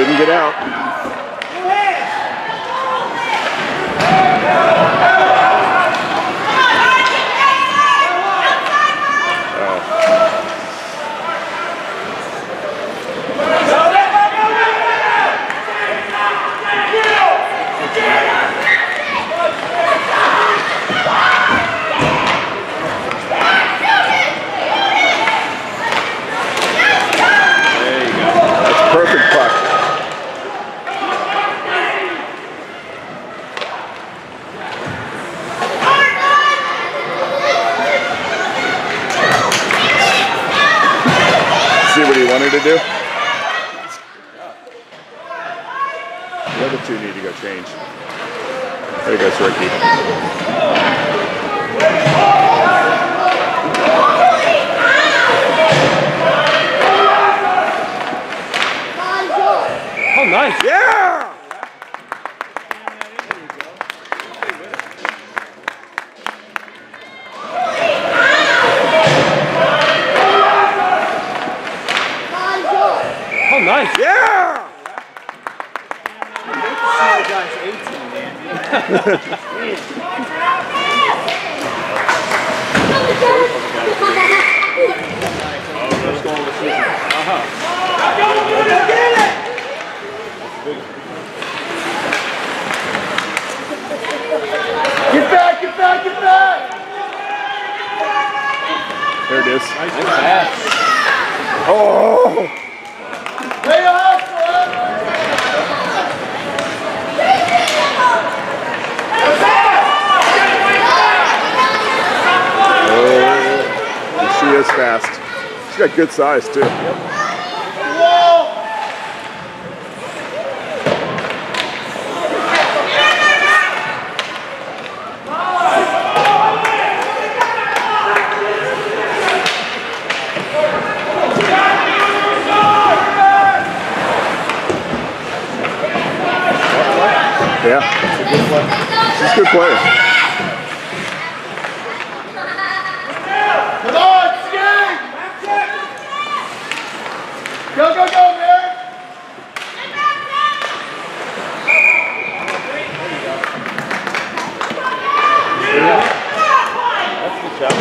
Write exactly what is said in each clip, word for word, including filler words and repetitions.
Didn't get out. See what he wanted to do? The other two need to go change. There goes Ricky. Oh, nice. Yeah! Oh, nice. Yeah! Guy's eighteen, man. Get back, get back, get back! There it is. Nice pass. Oh! Lay off, Oh, she is fast. She's got good size too. Yeah, she's a good player. come on, skate! Go, go, go, man! That's the shot.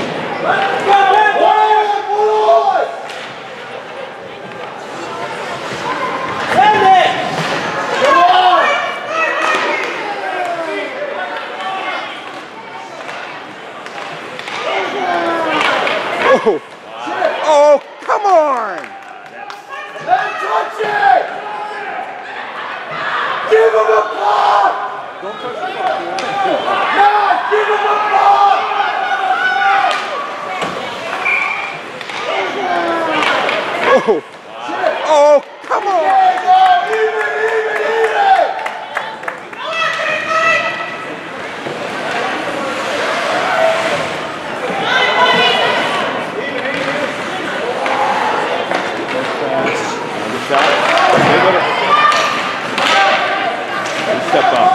Oh, oh, come on! Let him touch it! Give him a ball! Don't touch the ball. No, give him a ball! Oh, oh, come on! There you go! Even, even, even! Shot. Step up.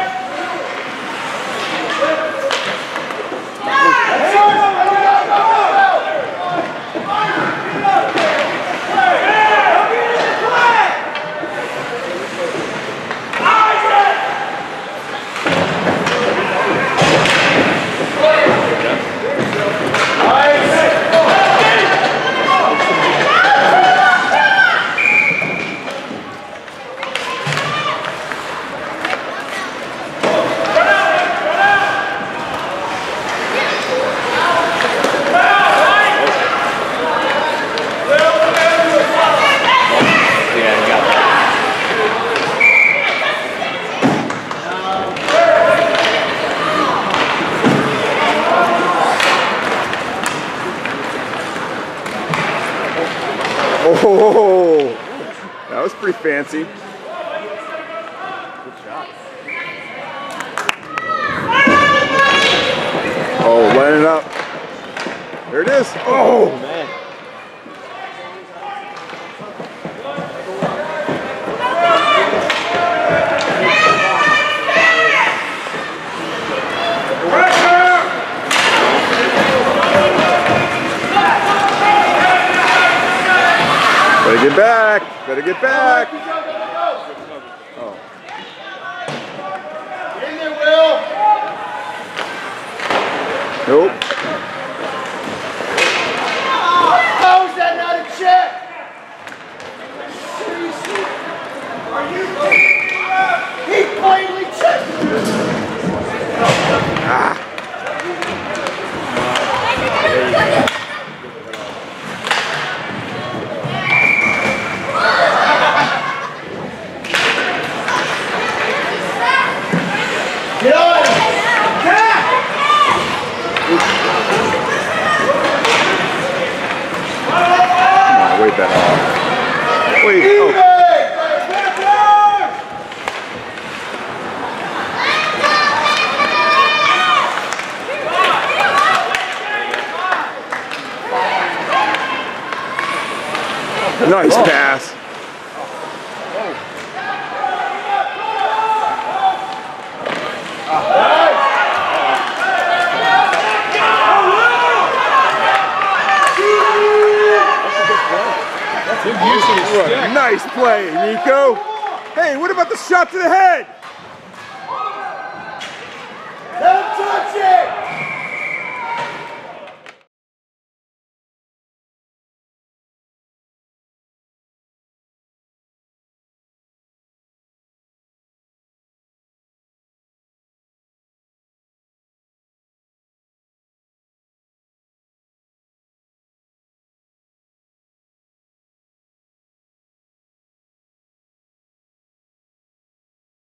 Oh, that was pretty fancy. Good shot. Oh, lining up. There it is. Oh, Man. better get back. Better get back. Go, go, go, go! Nope. How is that not a check? He plainly checked. Ah. Get on him! Attack! Come on, wait that off. Wait. Oh. Nice pass. Good use of his What a stick. nice play, Nico. Hey, what about the shot to the head? Let him touch it!